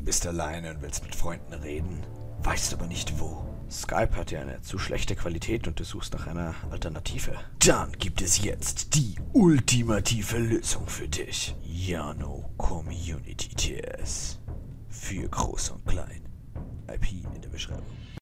Du bist alleine und willst mit Freunden reden, weißt aber nicht wo. Skype hat ja eine zu schlechte Qualität und du suchst nach einer Alternative. Dann gibt es jetzt die ultimative Lösung für dich. Yano Community TS. Für Groß und Klein. IP in der Beschreibung.